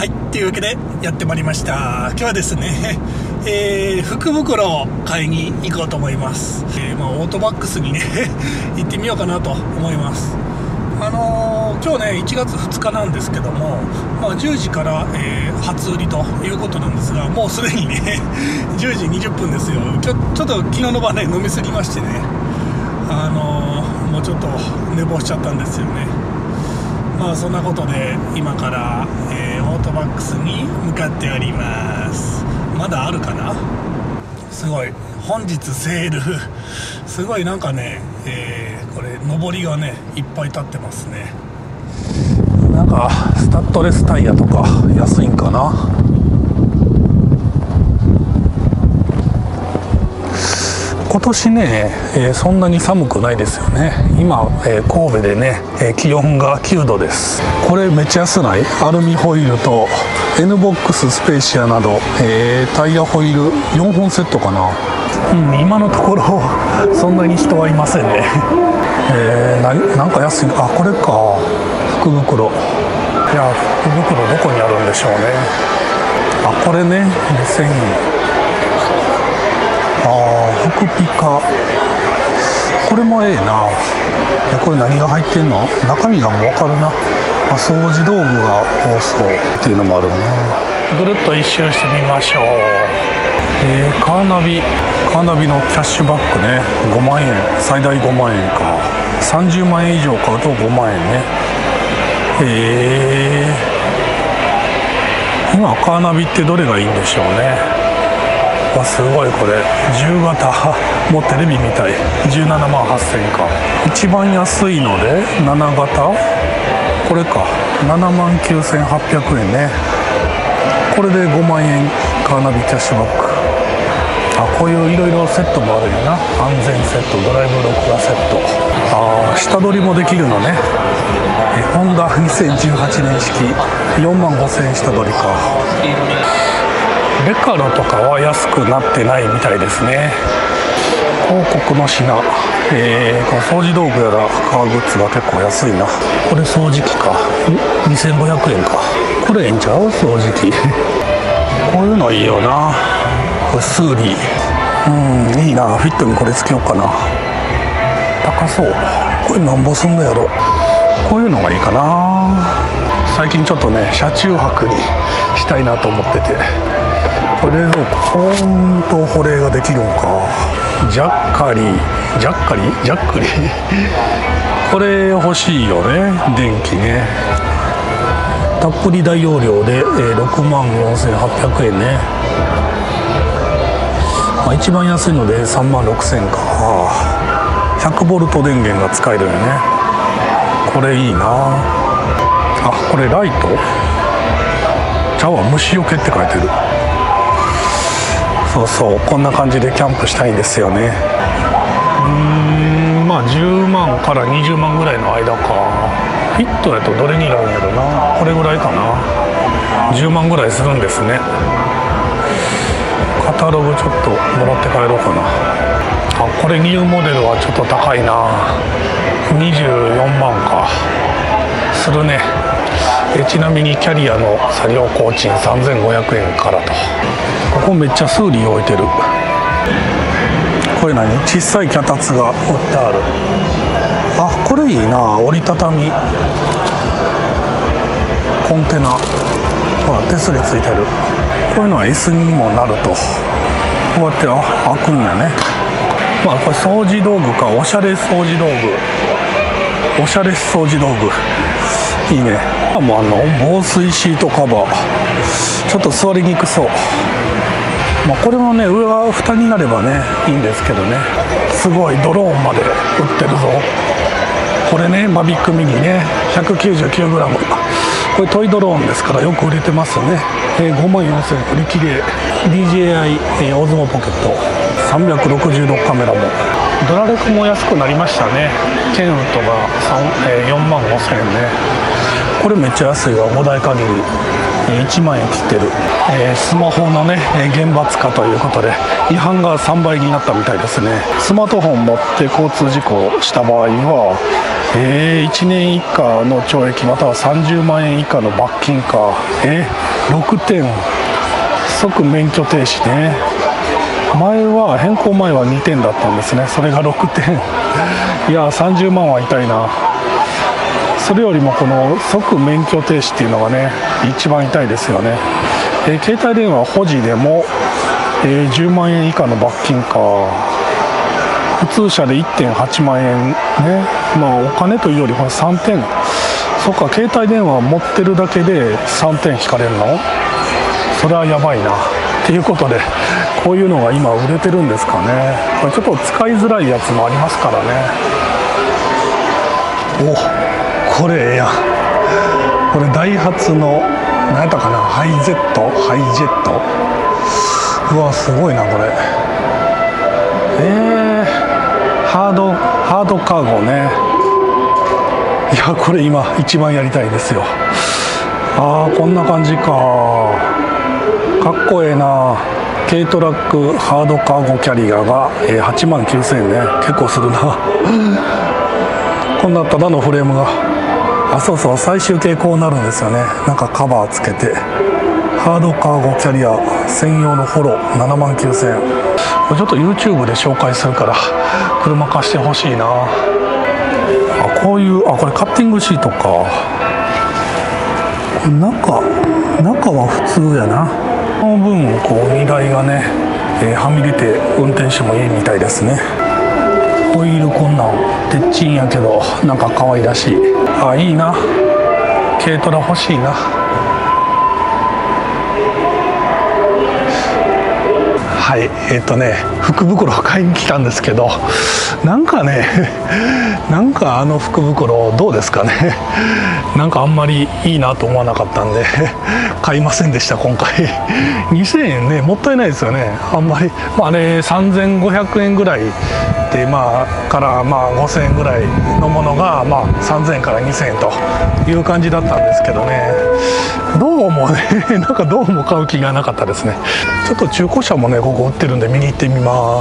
はい、というわけでやってまいりました。今日はですね、福袋を買いに行こうと思います。オートバックスにね行ってみようかなと思います。今日ね1月2日なんですけども、10時から、初売りということなんですが、もうすでにね10時20分ですよ。ちょっと昨日の晩ね飲みすぎましてね、もうちょっと寝坊しちゃったんですよね。そんなことで今から、オートバックスに向かっております。まだあるかな。すごい本日セールすごいなんかね、これ上りがねいっぱい立ってますね。なんかスタッドレスタイヤとか安いんかな。今年ね、そんなに寒くないですよね。今、神戸でね、気温が9度です。これめっちゃ安ない？アルミホイルと N ボックススペーシアなど、タイヤホイール4本セットかな。今のところそんなに人はいませんね。なんか安い。あ、これか、福袋。いや、福袋どこにあるんでしょうね。あ、これね、2000円。福ピカ、これもええな。これ何が入ってんの？中身がもう分かるな。掃除道具が多そうっていうのもあるな。ぐるっと一周してみましょう。カーナビのキャッシュバックね、5万円、最大5万円か。30万円以上買うと5万円ね。今カーナビってどれがいいんでしょうね。すごい、これ10型もうテレビみたい。17万8000円か。一番安いので7型、これか、7万9800円ね。これで5万円カーナビキャッシュバック。こういういろいろセットもあるよな。安全セット、ドライブ録画セット。下取りもできるのね。ホンダ2018年式4万5000円下取りか。レカロとかは安くなってないみたいですね。広告の品、この掃除道具やら革グッズが結構安いな。これ掃除機か、2500円か。これええんちゃう？掃除機こういうのいいよな。これスーリー、いいな。フィットにこれつけようかな。高そう。これなんぼすんのやろ。こういうのがいいかな。最近ちょっとね車中泊にしたいなと思ってて。これ冷蔵庫保冷ができるのか。ジャックリこれ欲しいよね。電気ね。たっぷり大容量で6万4800円ね。一番安いので3万6000円か。100ボルト電源が使えるよね。これいいな。これライトちゃうわ、虫除けって書いてる。そう、こんな感じでキャンプしたいんですよね。10万から20万ぐらいの間か。フィットやとどれになるんやろな。これぐらいかな。10万ぐらいするんですね。カタログちょっともらって帰ろうかな。これニューモデルはちょっと高いな。24万かするね。ちなみにキャリアの車両工賃3500円からと。ここめっちゃスーリー置いてる。これ何？小さい脚立が売ってある。これいいな。折りたたみコンテナ、手すりついてる。こういうのは椅子にもなると。こうやって開くんやね。これ掃除道具か。おしゃれ掃除道具いいね。もう防水シートカバー、ちょっと座りにくそう。これもね上は蓋になればねいいんですけどね。すごいドローンまで売ってるぞ。これねマビックミニね 199g。 これトイドローンですからよく売れてますよね。5万4000円売り切れ。 DJI、オズモポケット360度カメラも。ドラレコも安くなりましたね。ケンウッドが4万5000円ね。これめっちゃ安いわ。5台限り1万円切ってる。スマホのね厳罰化ということで違反が3倍になったみたいですね。スマートフォン持って交通事故をした場合は、1年以下の懲役または30万円以下の罰金か。 6点即免許停止ね。前は変更前は2点だったんですね。それが6点。いや30万は痛いな。それよりもこの即免許停止っていうのがね一番痛いですよね。携帯電話保持でも、10万円以下の罰金か。普通車で 1.8 万円ね。まあお金というよりこれ3点。そっか、携帯電話持ってるだけで3点引かれるの？それはやばいな。っていうことでこういうのが今売れてるんですかね。これちょっと使いづらいやつもありますからね。お、これええやん。これダイハツの何やったかな、ハイジェット。うわすごいなこれ。ハードカーゴね。いやこれ今一番やりたいですよ。あーこんな感じか。かっこええな。軽トラックハードカーゴキャリアが8万9000円ね。結構するな。こんなただのフレームが、あそうそう、最終形こうなるんですよね。なんかカバーつけてハードカーゴキャリア専用のフォロー7万9000円。これちょっと YouTube で紹介するから車貸してほしいな。あこういう、これカッティングシートか。中は普通やな。この分こう荷台がね、はみ出て運転手もいいみたいですね。ホイールこんなん鉄チンやけどなんか可愛らしい。いいな。軽トラ欲しいな。はい、福袋を買いに来たんですけど、なんかあの福袋どうですかね。なんかあんまりいいなと思わなかったんで買いませんでした今回。2000円ね、もったいないですよね。あんまり、あれ3500円ぐらいで、から5000円ぐらいのものが、3000円から2000円という感じだったんですけどね、どうもねなんかどうも買う気がなかったですね。ちょっと中古車もねここ売ってるんで見に行ってみます。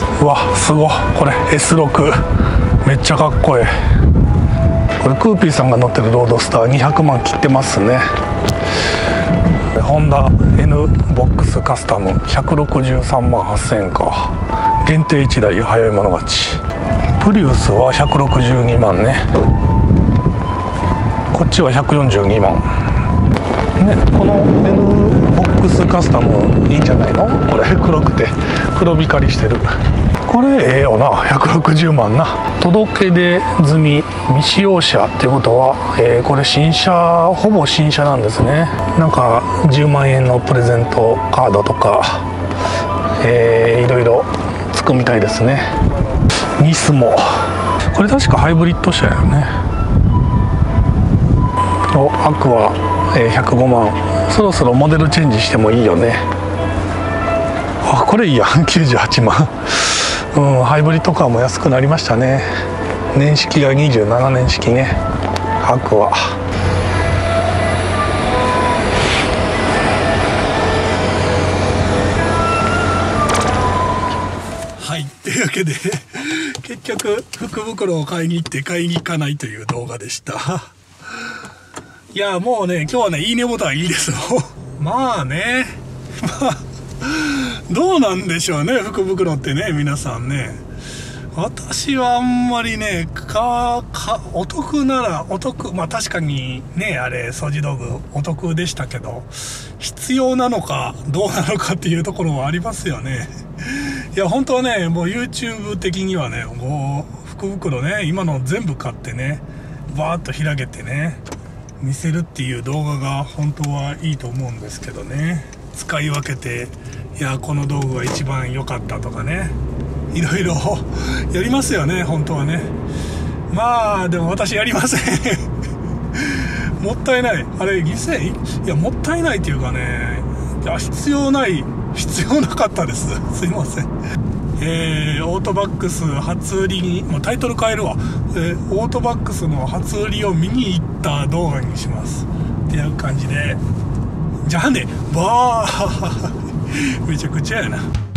うわすごい、これ S6 めっちゃかっこいい。これクーピーさんが乗ってるロードスター200万切ってますね。ホンダ N ボックスカスタム163万8000円か。限定1台早い者勝ち。プリウスは162万ね。こっちは142万ね。この N ボックスカスタムいいんじゃないの。これ黒くて黒光りしてる。これええよな。160万な。届け出済み未使用車っていうことは、これ新車、ほぼ新車なんですね。なんか10万円のプレゼントカードとか、いろいろつくみたいですね。ニスモ、これ確かハイブリッド車やよね。アクア、105万。そろそろモデルチェンジしてもいいよね。これいいやん。98万。ハイブリッドカーも安くなりましたね。年式が27年式ね。アクア。はい、というわけで結局福袋を買いに行って買いに行かないという動画でした。いやもうね今日はねいいねボタンいいですよ。どうなんでしょうね福袋ってね。皆さんね、私はあんまりねお得ならお得、確かにねあれ掃除道具お得でしたけど、必要なのかどうなのかっていうところはありますよね。いや本当はねもう YouTube 的にはねもう福袋ね今の全部買ってねバーッと開けてね見せるっていう動画が本当はいいと思うんですけどね。使い分けて、いやこの道具が一番良かったとかね、いろいろやりますよね本当はね。でも私やりません。もったいない。あれ犠牲、いやもったいないっていうかね、いや必要なかったです。すいません。オートバックス初売りに、もうタイトル変えるわ。オートバックスの初売りを見に行った動画にしますっていう感じで、じゃあねバーめちゃくちゃやな。